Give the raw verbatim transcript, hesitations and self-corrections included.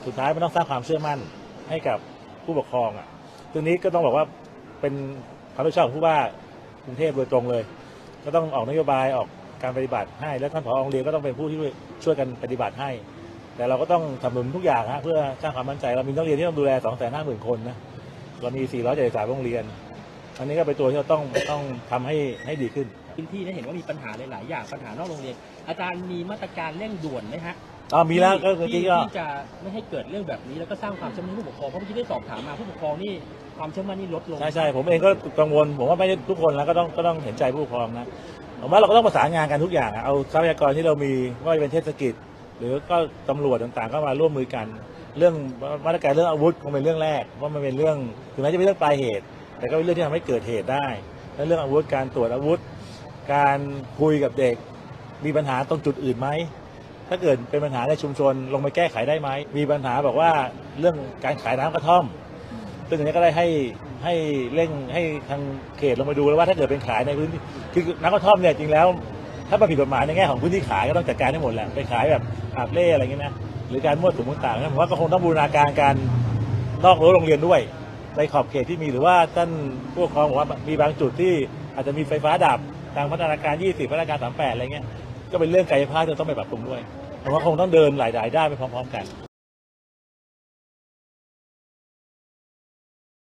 สุดท้ายมันต้องสร้างความเชื่อมั่นให้กับผู้ปกครองอ่ะตรงนี้ก็ต้องบอกว่าเป็นความรับผิดชอบของผู้ว่ากรุงเทพโดยตรงเลยก็ต้องออกนโยบายออกการปฏิบัติให้แล้วท่านผอโรงเรียนก็ต้องเป็นผู้ที่ช่วยกันปฏิบัติให้แต่เราก็ต้องสนับสนุนทุกอย่างฮะเพื่อสร้างความมั่นใจเรามีนักเรียนที่ต้องดูแล สองแสนห้าหมื่น คนนะเรามีสี่ร้อยเจ็ดสิบสามโรงเรียนอันนี้ก็เป็นตัวที่เราต้องต้องทำให้ให้ดีขึ้นพื้นที่ได้เห็นว่ามีปัญหาหลายๆอย่างปัญหานอกโรงเรียนอาจารย์มีมาตรการเร่งด่วนไหมฮะอ๋อมีแล้วก็คือที่จะไม่ให้เกิดเรื่องแบบนี้แล้วก็สร้างความเชื่อมั่นผู้ปกครองเพราะเมื่อกี้ได้สอบถามมาผู้ปกครองนี่ความเชื่อมั่นนี่ลดลงใช่ใช่ผมเองก็กังวลผมว่าไม่ใช่ทุกคนแล้วก็ต้องก็ต้องเห็นใจผู้ปกครองนะผมว่าเราก็ต้องประสานงานกันทุกอย่างเอาทรัพยากรที่เรามีว่าจะเป็นเทศกิจหรือก็ตำรวจต่างๆก็มาร่วมมือกันเรื่องมาตรการเรื่องอาวุธคงเป็นเรื่องแรกเพราะมันเป็นเรื่องถึงแม้จะเป็นเรื่องปลายเหตุแต่ก็เป็นเรื่องที่ทำให้เกิดเหตุได้และเรื่องอาวุธการตรวจอาวุธการคุยกับเด็กมีปัญหาตรงจุดอื่นไหมถ้าเกิดเป็นปัญหาในชุมชนลงไปแก้ไขได้ไหมมีปัญหาบอกว่าเรื่องการขายน้ำกระท่อมซึ่งอันนี้ก็ได้ให้ให้เร่งให้ทางเขตลงมาดูแล้วว่าถ้าเกิดเป็นขายในพื้นที่คือน้ำกระท่อมเนี่ยจริงแล้วถ้ามันผิดกฎหมายในแง่ของพื้นที่ขายก็ต้องจัดการให้หมดแหละไปขายแบบอาบเล่อะไรอย่างเงี้ยนะหรือการมั่วสุมต่างๆผมว่าก็คงต้องบูรณาการการนอกรั้วโรงเรียนด้วยในขอบเขตที่มีหรือว่าท่านผู้ปกครองบอกว่ามีบางจุดที่อาจจะมีไฟฟ้าดับทางพัฒนาการยี่สิบพัฒนาการสามสิบแปดอะไรเงี้ยก็เป็นเรื่องกายภาพที่ต้องไปปรับปรุงด้วยผมว่าคงต้องเดินหลายๆด้านไปพร้อมๆกัน